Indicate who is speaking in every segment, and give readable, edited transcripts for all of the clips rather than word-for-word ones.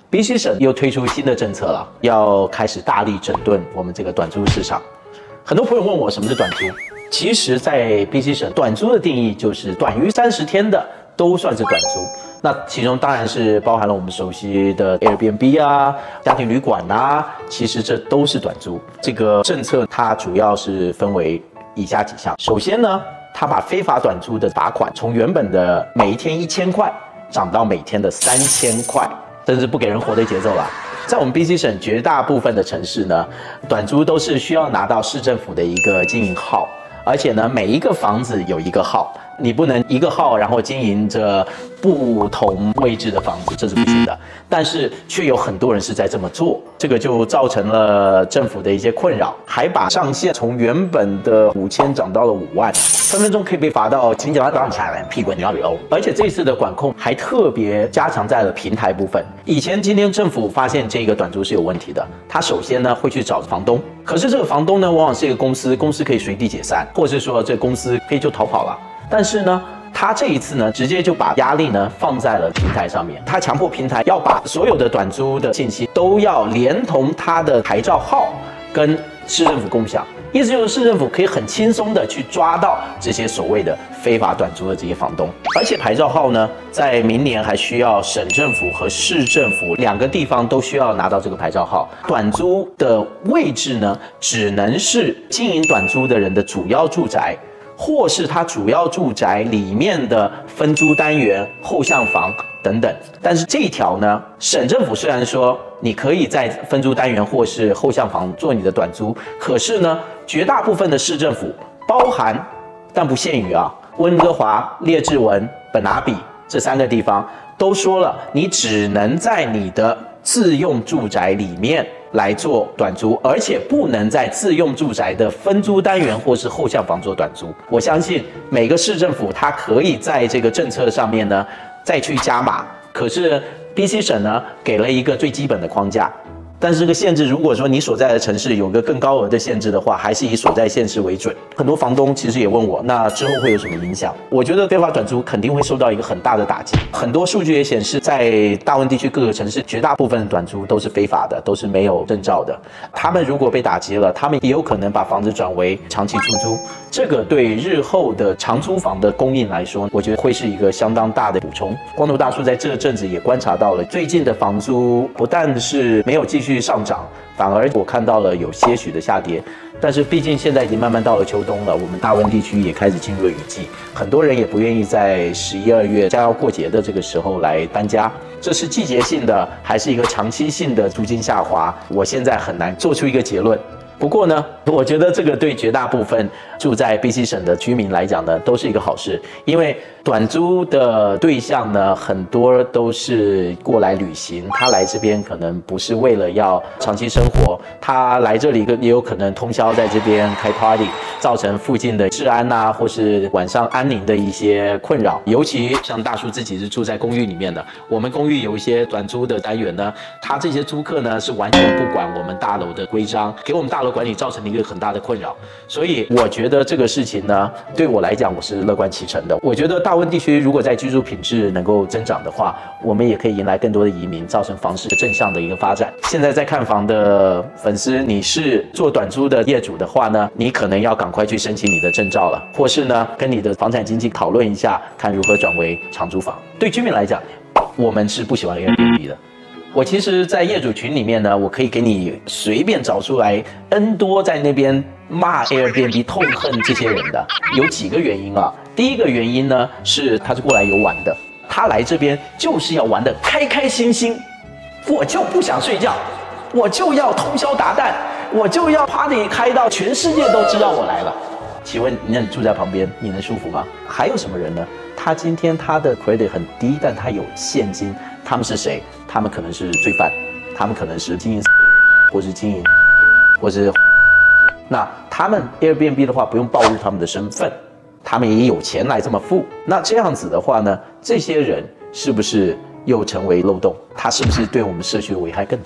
Speaker 1: BC 省又推出新的政策了，要开始大力整顿我们这个短租市场。很多朋友问我什么是短租，其实，在 BC 省，短租的定义就是短于30天的都算是短租。那其中当然是包含了我们熟悉的 Airbnb 啊、家庭旅馆啊，其实这都是短租。这个政策它主要是分为以下几项。首先呢，它把非法短租的罚款从原本的每一天1000块涨到每天的3000块，真是不给人活的节奏啦。在我们 BC 省绝大部分的城市呢，短租都是需要拿到市政府的一个经营号，而且呢，每一个房子有一个号。你不能一个号然后经营着不同位置的房子，这是不行的。但是却有很多人是在这么做，这个就造成了政府的一些困扰，还把上限从原本的5000涨到了5万，分分钟可以被罚到请警察抓你下来，屁滚尿流。而且这次的管控还特别加强在了平台部分。以前今天政府发现这个短租是有问题的，他首先呢会去找房东，可是这个房东呢往往是一个公司，公司可以随地解散，或是说这公司可以就逃跑了。但是呢，他这一次呢，直接就把压力呢放在了平台上面，他强迫平台要把所有的短租的信息都要连同他的牌照号跟市政府共享，意思就是市政府可以很轻松的去抓到这些所谓的非法短租的这些房东，而且牌照号呢，在明年还需要省政府和市政府2个地方都需要拿到这个牌照号。短租的位置呢，只能是经营短租的人的主要住宅，或是他主要住宅里面的分租单元、后巷房等等。但是这一条呢，省政府虽然说你可以在分租单元或是后巷房做你的短租，可是呢，绝大部分的市政府，包含但不限于温哥华、列治文、本拿比这3个地方都说了，你只能在你的自用住宅里面来做短租，而且不能在自用住宅的分租单元或是后巷房做短租。我相信每个市政府它可以在这个政策上面呢再去加码，可是 BC 省呢给了一个最基本的框架。但是这个限制，如果说你所在的城市有个更高额的限制的话，还是以所在县市为准。很多房东其实也问我，那之后会有什么影响？我觉得非法短租肯定会受到一个很大的打击。很多数据也显示，在大温地区各个城市，绝大部分的短租都是非法的，都是没有证照的。他们如果被打击了，他们也有可能把房子转为长期出租。这个对日后的长租房的供应来说，我觉得会是一个相当大的补充。光头大叔在这阵子也观察到了，最近的房租不但是没有继续上涨，反而我看到了有些许的下跌。但是毕竟现在已经慢慢到了秋冬了，我们大温地区也开始进入了雨季，很多人也不愿意在11、2月将要过节的这个时候来搬家。这是季节性的还是一个长期性的租金下滑，我现在很难做出一个结论。不过呢，我觉得这个对绝大部分住在 BC 省的居民来讲呢，都是一个好事，因为短租的对象呢，很多都是过来旅行，他来这边可能不是为了要长期生活，他来这里也有可能通宵在这边开 party， 造成附近的治安啊，或是晚上安宁的一些困扰。尤其像大叔自己是住在公寓里面的，我们公寓有一些短租的单元呢，他这些租客呢是完全不管我们大楼的规章，给我们大楼管理造成了一个很大的困扰。所以我觉得这个事情呢，对我来讲我是乐观其成的。我觉得大温地区如果在居住品质能够增长的话，我们也可以迎来更多的移民，造成房市正向的一个发展。现在在看房的粉丝，你是做短租的业主的话呢，你可能要赶快去申请你的证照了，或是呢跟你的房产经纪讨论一下，看如何转为长租房。对居民来讲，我们是不喜欢 Airbnb 的。我其实，在业主群里面呢，我可以给你随便找出来 N 多在那边骂 Airbnb 痛恨这些人的，有几个原因啊。第一个原因呢，是他是过来游玩的，他来这边就是要玩的开开心心，我就不想睡觉，我就要通宵达旦，我就要 party 开到全世界都知道我来了。请问你住在旁边，你能舒服吗？还有什么人呢？他今天他的 credit 很低，但他有现金，他们是谁？他们可能是罪犯，他们可能是经营，或是经营，或是那他们 Airbnb 的话不用暴露他们的身份，他们也有钱来这么付。那这样子的话呢，这些人是不是又成为漏洞？他是不是对我们社区的危害更大？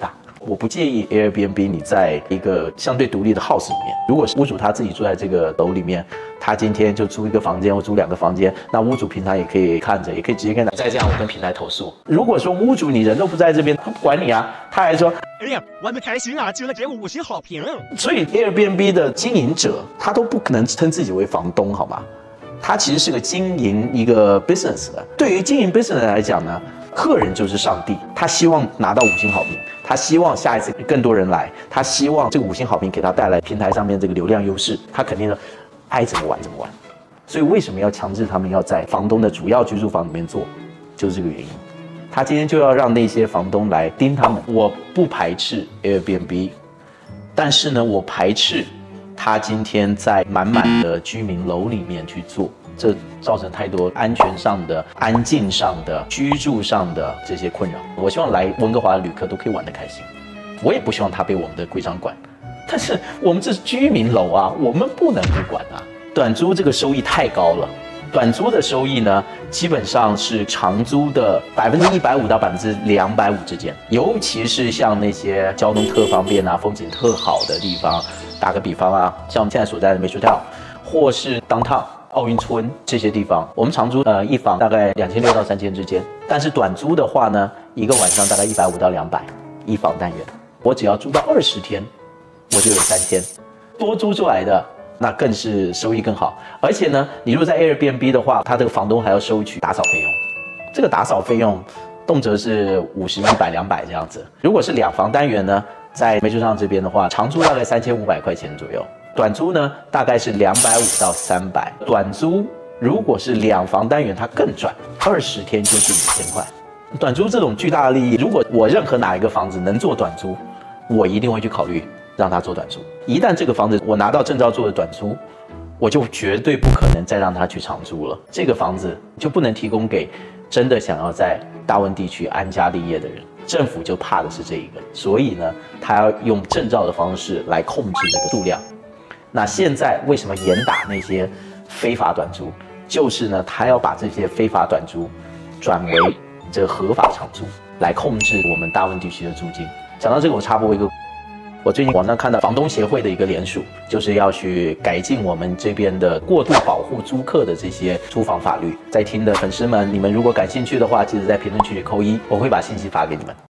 Speaker 1: 我不介意 Airbnb 你在一个相对独立的 house 里面，如果是屋主他自己住在这个楼里面，他今天就租一个房间或租2个房间，那屋主平常也可以看着，也可以直接跟他再这样，我跟平台投诉。如果说屋主你人都不在这边，他不管你啊，他还说，
Speaker 2: 哎呀，玩得开心啊，居然给我5星好评。
Speaker 1: 所以 Airbnb 的经营者他都不可能称自己为房东，好吗？他其实是个经营一个 business 的。对于经营 business 来讲呢，客人就是上帝，他希望拿到5星好评，他希望下一次更多人来，他希望这个5星好评给他带来平台上面这个流量优势，他肯定说爱怎么玩怎么玩。所以为什么要强制他们要在房东的主要居住房里面做，就是这个原因。他今天就要让那些房东来盯他们。我不排斥 Airbnb， 但是呢，我排斥他今天在满满的居民楼里面去做，这造成太多安全上的、安静上的、居住上的这些困扰。我希望来温哥华的旅客都可以玩得开心，我也不希望他被我们的规章管。但是我们这是居民楼啊，我们不能不管啊。短租这个收益太高了，短租的收益呢，基本上是长租的150%到250%之间，尤其是像那些交通特方便啊、风景特好的地方。打个比方啊，像我们现在所在的美术跳，或是 downtown 奥运村这些地方，我们长租一房大概2600到3000之间，但是短租的话呢，一个晚上大概150到200，一房单元，我只要租到20天，我就有3000，多租出来的那更是收益更好。而且呢，你如果在 Airbnb 的话，它这个房东还要收取打扫费用，这个打扫费用动辄是50、100、200这样子。如果是2房单元呢，在美术上这边的话，长租大概3500块钱左右，短租呢大概是250到300。短租如果是2房单元，它更赚，20天就是5000块。短租这种巨大的利益，如果我任何哪一个房子能做短租，我一定会去考虑让它做短租。一旦这个房子我拿到证照做的短租，我就绝对不可能再让它去长租了。这个房子就不能提供给真的想要在大温地区安家立业的人。政府就怕的是这一个，所以呢，他要用证照的方式来控制这个数量。那现在为什么严打那些非法短租？就是呢，他要把这些非法短租转为这个合法长租，来控制我们大温地区的租金。讲到这个，我插播一个，我最近网上看到房东协会的一个联署，就是要去改进我们这边的过度保护租客的这些租房法律。在听的粉丝们，你们如果感兴趣的话，记得在评论区里扣1，我会把信息发给你们。